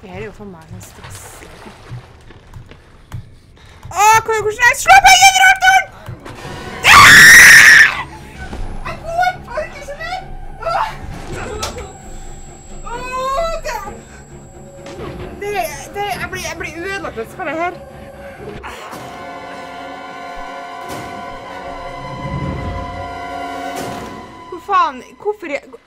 Det her er jo for meg en stress. Hvordan jeg slår på generatoren? Jeg orker ikke mer! Jeg blir ødelagt av spillet her. Hvor faen, hvorfor